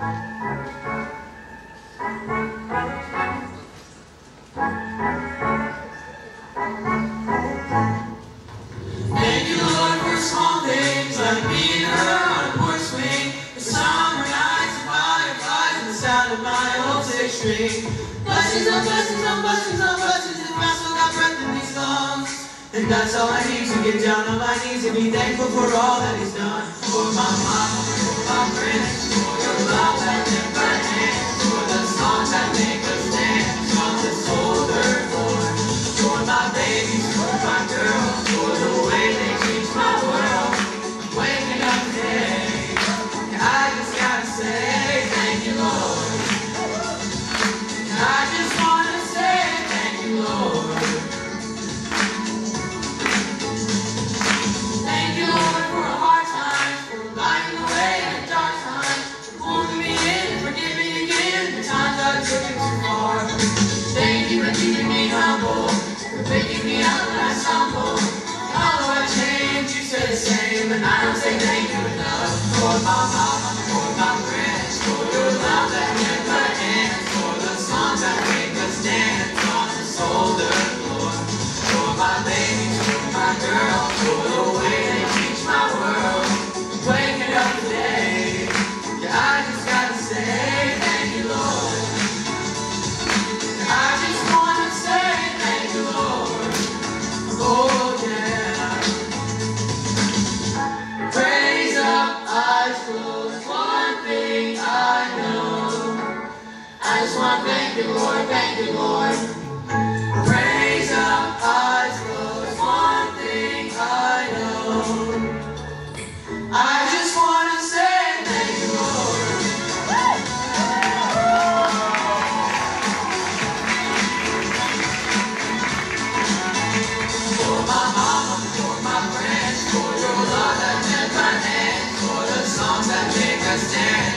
Thank you, Lord, for small things like being heard on a porch swing, the summer nights and fireflies and the sound of my old six string. Blessings on blessings on blessings on blessings, if I still got breath in these lungs. And that's all I need to get down on my knees and be thankful for all that He's done. For my mama, for my friends, for your love that never ends, for the songs that make us dance on this older floor, for my babies, for my girls, for the way they change my world. Waking up today, I just gotta say thank you, Lord. I just wanna say thank you, Lord. Thank you, Lord, for hard times, for lighting the way at dark times, for pulling me in, forgiving me again the times I took it too far. Thank you for keeping me humble, for picking me up when I stumble. Although I change, you stay the same, and I don't say thank you enough. For my mama, for my friends, for your love that never ends, for the songs that make us dance on this older floor, for my babies, for my girls, for the way they teach my world. Waking up today, yeah, I just gotta say thank you, Lord. I just wanna say thank you, Lord. Oh yeah. Praise up, eyes closed, one thing I know. I just wanna thank you, Lord, thank you, Lord. Praise up, eyes closed, one thing I know. I just wanna say thank you, Lord. For my mama, for my friends, for your love that never ends, for the songs that make us dance